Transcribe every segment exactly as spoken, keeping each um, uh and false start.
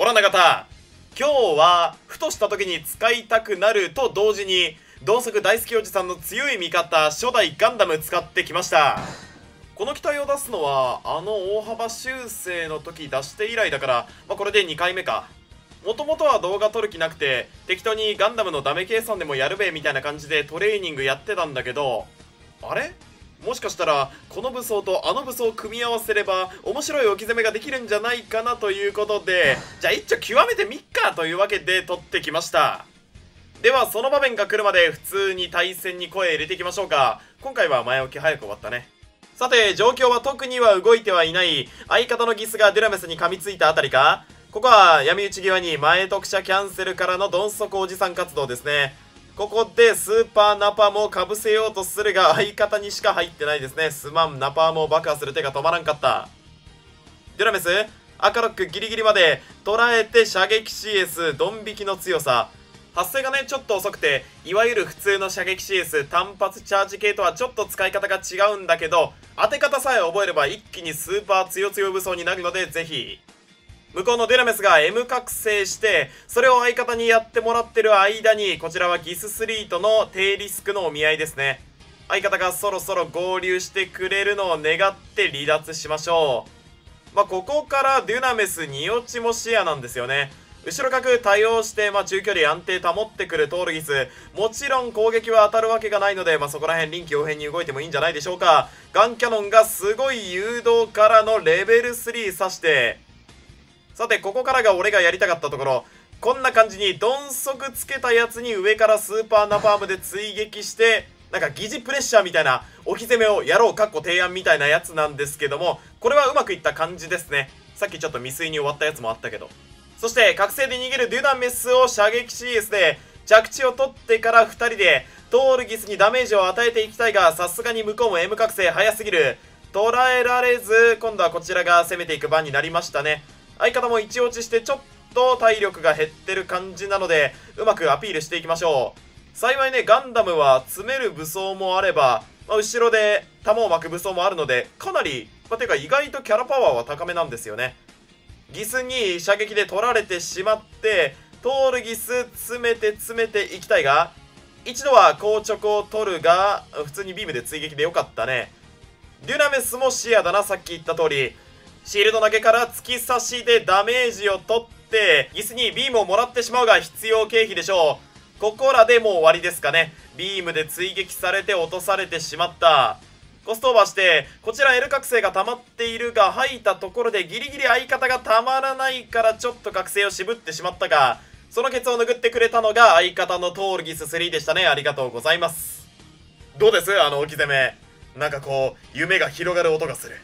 オラナ方、今日はふとした時に使いたくなると同時に同速大好きおじさんの強い味方初代ガンダム使ってきました。この機体を出すのはあの大幅修正の時出して以来だから、まあ、これでにかいめか。もともとは動画撮る気なくて適当にガンダムのダメ計算でもやるべみたいな感じでトレーニングやってたんだけど、あれもしかしたらこの武装とあの武装を組み合わせれば面白い置き攻めができるんじゃないかなということで、じゃあ一丁極めてみっかというわけで撮ってきました。ではその場面が来るまで普通に対戦に声入れていきましょうか。今回は前置き早く終わったね。さて状況は特には動いてはいない。相方のギスがデュラメスに噛みついたあたりか。ここは闇討ち際に前特赦キャンセルからのドン底おじさん活動ですね。ここでスーパーナパームをかぶせようとするが相方にしか入ってないですね。すまん、ナパームを爆破する手が止まらんかった。デュラメス赤ロックギリギリまで捉えて射撃 シーエス ドン引きの強さ。発生がねちょっと遅くて、いわゆる普通の射撃 シーエス 単発チャージ系とはちょっと使い方が違うんだけど、当て方さえ覚えれば一気にスーパー強強武装になるのでぜひ。向こうのデュラメスが エム 覚醒して、それを相方にやってもらってる間に、こちらはギススリーとの低リスクのお見合いですね。相方がそろそろ合流してくれるのを願って離脱しましょう。まあ、ここからデュナメスに落ちも視野なんですよね。後ろ角多用して、まあ、中距離安定保ってくるトールギス。もちろん攻撃は当たるわけがないので、まあ、そこら辺臨機応変に動いてもいいんじゃないでしょうか。ガンキャノンがすごい誘導からのレベルスリー刺して、さてここからが俺がやりたかったところ。こんな感じにドン速つけたやつに上からスーパーナパームで追撃して、なんか疑似プレッシャーみたいな置き攻めをやろうかっこ提案みたいなやつなんですけども、これはうまくいった感じですね。さっきちょっと未遂に終わったやつもあったけど。そして覚醒で逃げるデュナメスを射撃 シーエス で着地を取ってからふたりでトールギスにダメージを与えていきたいが、さすがに向こうも エム 覚醒早すぎる。捉えられず、今度はこちらが攻めていく番になりましたね。相方も一落ちしてちょっと体力が減ってる感じなので、うまくアピールしていきましょう。幸いねガンダムは詰める武装もあれば、まあ、後ろで弾を巻く武装もあるので、かなり、まあ、てか意外とキャラパワーは高めなんですよね。ギスに射撃で取られてしまって、トールギス詰めて詰めていきたいが、一度は硬直を取るが普通にビームで追撃でよかったね。デュナメスも視野だな。さっき言った通りシールド投げから突き刺しでダメージを取ってギスにビームをもらってしまうが必要経費でしょう。ここらでもう終わりですかね。ビームで追撃されて落とされてしまった。コストオーバーしてこちら L 覚醒が溜まっているが、吐いたところでギリギリ相方がたまらないからちょっと覚醒を渋ってしまったが、そのケツを拭ってくれたのが相方のトールギススリーでしたね。ありがとうございます。どうですあの置き攻め。なんかこう夢が広がる音がする。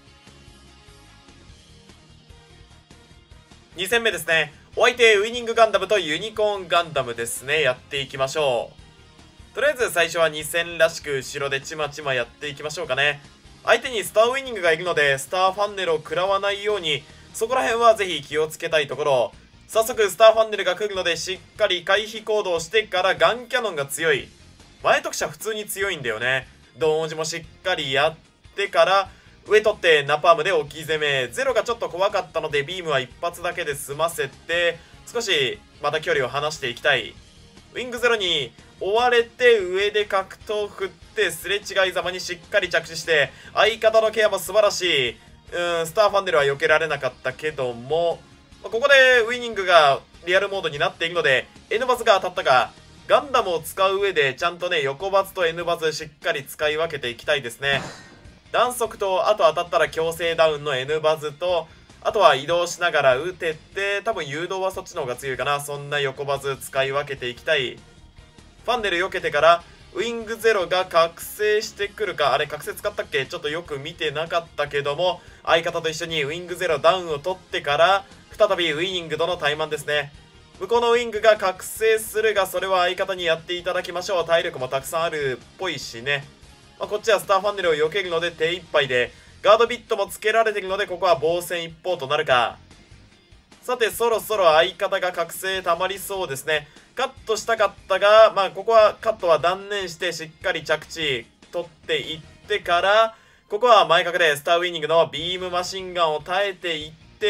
に戦目ですね。お相手ウイニングガンダムとユニコーンガンダムですね。やっていきましょう。とりあえず最初はに戦らしく後ろでちまちまやっていきましょうかね。相手にスターウイニングがいるのでスターファンネルを食らわないように、そこら辺はぜひ気をつけたいところ。早速スターファンネルが来るのでしっかり回避行動してからガンキャノンが強い。前特殊普通に強いんだよね。ドンオジもしっかりやってから上取ってナパームで置き攻め。ゼロがちょっと怖かったのでビームは一発だけで済ませて、少しまた距離を離していきたい。ウィングゼロに追われて上で格闘振ってすれ違いざまにしっかり着地して、相方のケアも素晴らしい。うんスターファンネルは避けられなかったけども、ここでウィニングがリアルモードになっているので N バズが当たったが、ガンダムを使う上でちゃんとね横バズと N バズしっかり使い分けていきたいですね。弾速とあと当たったら強制ダウンの N バズと、あとは移動しながら撃てて、多分誘導はそっちの方が強いかな。そんな横バズ使い分けていきたい。ファンネル避けてからウィングゼロが覚醒してくるか。あれ覚醒使ったっけちょっとよく見てなかったけども、相方と一緒にウィングゼロダウンを取ってから再びウィニングとの対マンですね。向こうのウィングが覚醒するが、それは相方にやっていただきましょう。体力もたくさんあるっぽいしね。まあ、こっちはスターファンネルを避けるので手一杯で、ガードビットもつけられているのでここは防戦一方となるか。さてそろそろ相方が覚醒たまりそうですね。カットしたかったが、まあここはカットは断念してしっかり着地取っていってから、ここは前角でスターウィニングのビームマシンガンを耐えていって、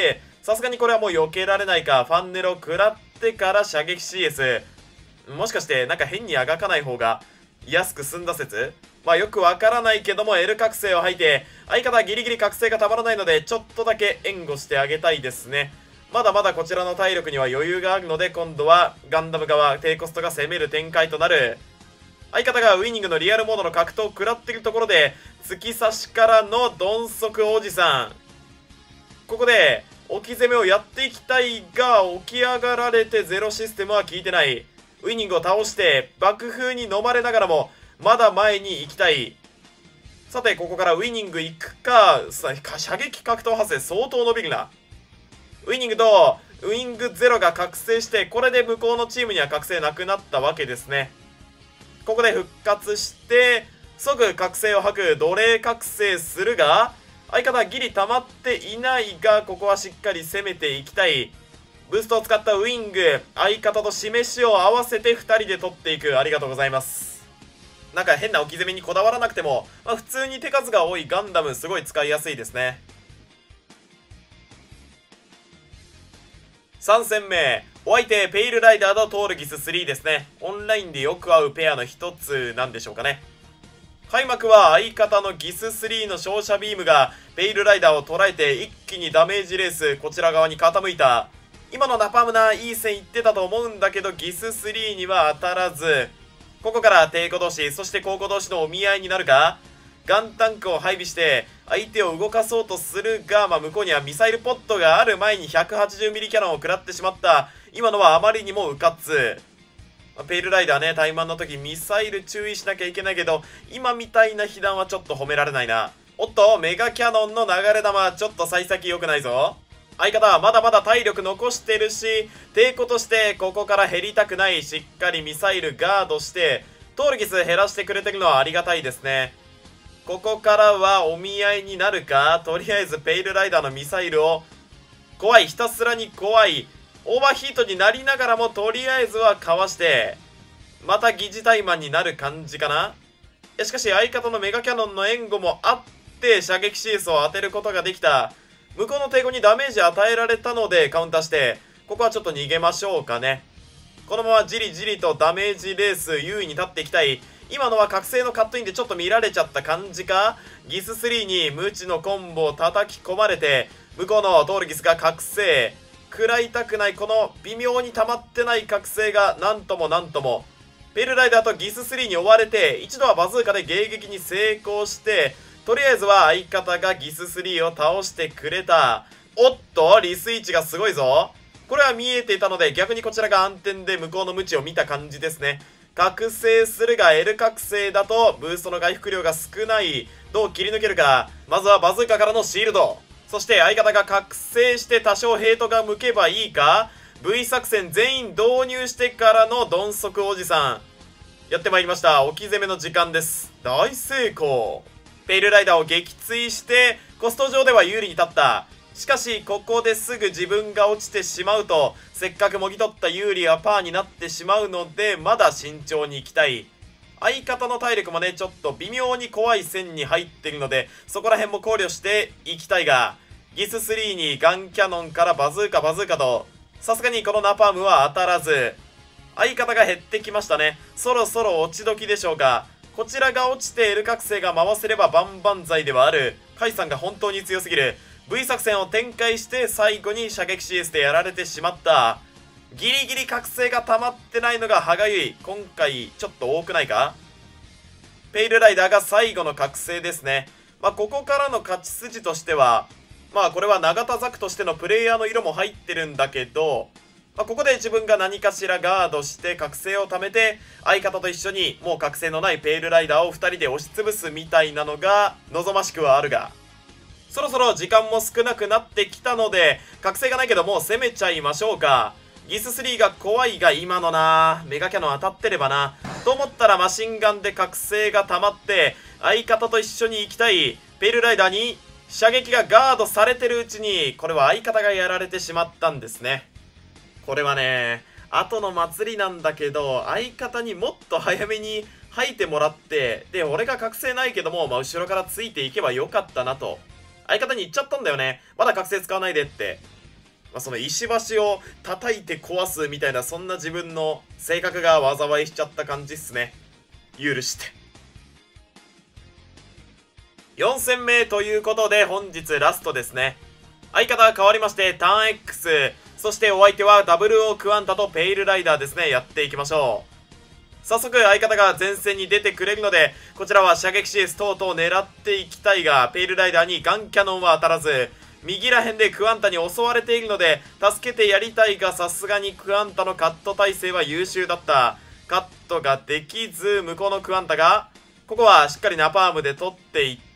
さすがにこれはもう避けられないか。ファンネルを食らってから射撃 シーエス。もしかしてなんか変にあがかない方が安く済んだ説。まあよくわからないけども L 覚醒を吐いて、相方はギリギリ覚醒がたまらないのでちょっとだけ援護してあげたいですね。まだまだこちらの体力には余裕があるので、今度はガンダム側低コストが攻める展開となる。相方がウィニングのリアルモードの格闘を食らっているところで、突き刺しからの鈍足おじさん。ここで置き攻めをやっていきたいが、起き上がられてゼロシステムは効いてない。ウィニングを倒して爆風に飲まれながらもまだ前に行きたい。さてここからウィニング行くか。さ射撃格闘発生相当伸びるな。ウィニングとウィングゼロが覚醒して、これで向こうのチームには覚醒なくなったわけですね。ここで復活して即覚醒を吐く。奴隷覚醒するが、相方はギリ溜まっていないが、ここはしっかり攻めていきたい。ブーストを使ったウィング、相方と示しを合わせてふたりで取っていく。ありがとうございます。なんか変な置き攻めにこだわらなくても、まあ、普通に手数が多いガンダムすごい使いやすいですね。さん戦目、お相手ペイルライダーとトールギススリーですね。オンラインでよく会うペアの一つなんでしょうかね。開幕は相方のギススリーの照射ビームがペイルライダーを捉えて一気にダメージレースこちら側に傾いた。今のナパームないい線いってたと思うんだけど、ギススリーには当たらず。ここから低弧同士、そして高弧同士のお見合いになるか。ガンタンクを配備して相手を動かそうとするが、まあ、向こうにはミサイルポットがある前に ひゃくはちじゅうミリ キャノンを食らってしまった。今のはあまりにもうかつ。まあ、ペイルライダーね、怠慢の時ミサイル注意しなきゃいけないけど、今みたいな被弾はちょっと褒められないな。おっとメガキャノンの流れ弾、ちょっと幸先良くないぞ。相方はまだまだ体力残してるし、抵抗としてここから減りたくない。しっかりミサイルガードしてトールギス減らしてくれてるのはありがたいですね。ここからはお見合いになるか。とりあえずペイルライダーのミサイルを、怖い、ひたすらに怖い、オーバーヒートになりながらもとりあえずはかわして、また疑似タイマンになる感じかな。いやしかし相方のメガキャノンの援護もあって射撃シースを当てることができた。向こうの抵抗にダメージ与えられたのでカウンターして、ここはちょっと逃げましょうかね。このままじりじりとダメージレース優位に立っていきたい。今のは覚醒のカットインでちょっと見られちゃった感じか。ギススリーに無知のコンボを叩き込まれて、向こうのトールギスが覚醒。食らいたくないこの微妙に溜まってない覚醒がなんともなんとも。ペイルライダーとギススリーに追われて、一度はバズーカで迎撃に成功して、とりあえずは相方がギススリーを倒してくれた。おっとリスイッチがすごいぞ。これは見えていたので逆にこちらが暗転で向こうの無知を見た感じですね。覚醒するが L 覚醒だとブーストの回復量が少ない。どう切り抜けるか。まずはバズーカからのシールド。そして相方が覚醒して多少ヘイトが向けばいいか。 V 作戦全員導入してからの鈍足おじさんやってまいりました。置き攻めの時間です。大成功。ペイルライダーを撃墜してコスト上では有利に立った。しかしここですぐ自分が落ちてしまうと、せっかくもぎ取った有利はパーになってしまうので、まだ慎重に行きたい。相方の体力もねちょっと微妙に怖い線に入ってるので、そこら辺も考慮していきたいが、ギススリーにガンキャノンからバズーカバズーカと、さすがにこのナパームは当たらず。相方が減ってきましたね。そろそろ落ち時でしょうか。こちらが落ちて L 覚醒が回せれば万々歳ではある。カイさんが本当に強すぎる。 V 作戦を展開して最後に射撃 シーエス でやられてしまった。ギリギリ覚醒が溜まってないのが歯がゆい。今回ちょっと多くないか。ペイルライダーが最後の覚醒ですね。まあここからの勝ち筋としては、まあこれは永田ザクとしてのプレイヤーの色も入ってるんだけど、まあ、ここで自分が何かしらガードして覚醒を貯めて、相方と一緒にもう覚醒のないペイルライダーをふたりで押しつぶすみたいなのが望ましくはあるが、そろそろ時間も少なくなってきたので、覚醒がないけどもう攻めちゃいましょうか。ギススリーが怖いが今のな、メガキャノン当たってればなと思ったらマシンガンで覚醒が溜まって相方と一緒に行きたい。ペイルライダーに射撃がガードされてるうちに、これは相方がやられてしまったんですね。これはね後の祭りなんだけど、相方にもっと早めに吐いてもらって、で俺が覚醒ないけども、まあ、後ろからついていけばよかったなと相方に言っちゃったんだよね。まだ覚醒使わないでって。 まあ、その石橋を叩いて壊すみたいな、そんな自分の性格が災いしちゃった感じっすね。許して。よん戦目ということで本日ラストですね。相方は変わりましてターン X、そしてお相手はダブルオークワンタとペイルライダーですね。やっていきましょう。早速相方が前線に出てくれるので、こちらは射撃 シーエス 等々狙っていきたいが、ペイルライダーにガンキャノンは当たらず、右ら辺でクワンタに襲われているので助けてやりたいが、さすがにクワンタのカット体勢は優秀だった。カットができず、向こうのクワンタがここはしっかりナパームで取っていって、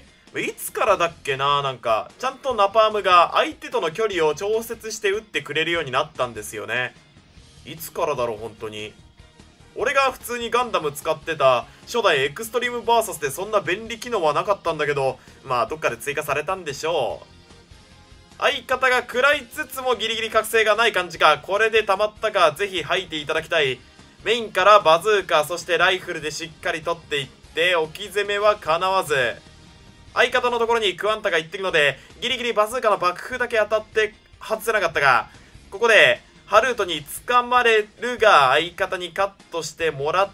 いつからだっけな、なんかちゃんとナパームが相手との距離を調節して打ってくれるようになったんですよね。いつからだろう本当に。俺が普通にガンダム使ってた初代エクストリームバーサスでそんな便利機能はなかったんだけど、まあどっかで追加されたんでしょう。相方が食らいつつもギリギリ覚醒がない感じか。これで溜まったか、ぜひ吐いていただきたい。メインからバズーカ、そしてライフルでしっかり取っていって、置き攻めは叶わず。相方のところにクワンタが行ってるので、ギリギリバズーカの爆風だけ当たって外せなかったが、ここでハルートに掴まれるが、相方にカットしてもらって、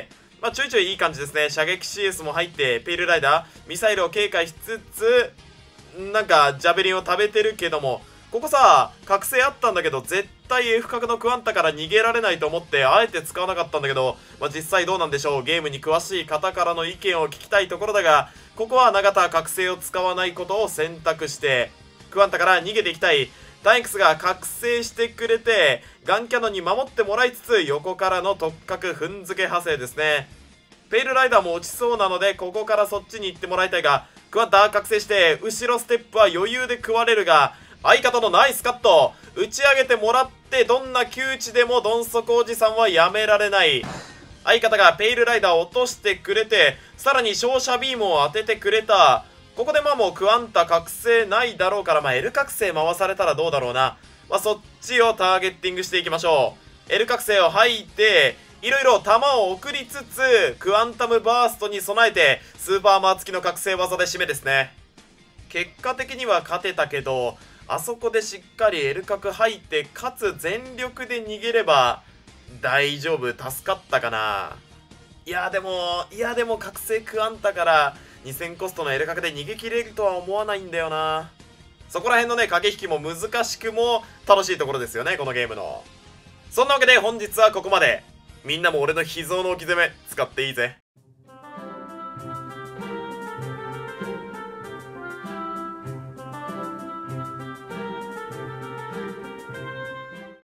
まあちょいちょいいい感じですね。射撃 シーエス も入って、ペイルライダー、ミサイルを警戒しつつ、なんかジャベリンを食べてるけども、ここさ覚醒あったんだけど、絶対 F 角のクワンタから逃げられないと思ってあえて使わなかったんだけど、まあ、実際どうなんでしょう。ゲームに詳しい方からの意見を聞きたいところだが、ここは永田覚醒を使わないことを選択してクワンタから逃げていきたい。タン X が覚醒してくれてガンキャノンに守ってもらいつつ、横からの突角踏んづけ派生ですね。ペイルライダーも落ちそうなのでここからそっちに行ってもらいたいが、クワンタ覚醒して後ろステップは余裕で食われるが、相方のナイスカット打ち上げてもらって、どんな窮地でもドンソコおじさんはやめられない。相方がペイルライダーを落としてくれて、さらに照射ビームを当ててくれた。ここでまあもうクワンタ覚醒ないだろうから、まあ L 覚醒回されたらどうだろうな。まあそっちをターゲッティングしていきましょう。L 覚醒を吐いていろいろ弾を送りつつ、クワンタムバーストに備えてスーパーマー付きの覚醒技で締めですね。結果的には勝てたけど、あそこでしっかり L 角吐いて、かつ全力で逃げれば大丈夫。助かったかな。いやでもいやでも覚醒クワンタからにせんコストの L 角で逃げ切れるとは思わないんだよな。そこら辺のね駆け引きも難しくも楽しいところですよね、このゲームの。そんなわけで本日はここまで。みんなも俺の秘蔵の置き攻め使っていいぜ。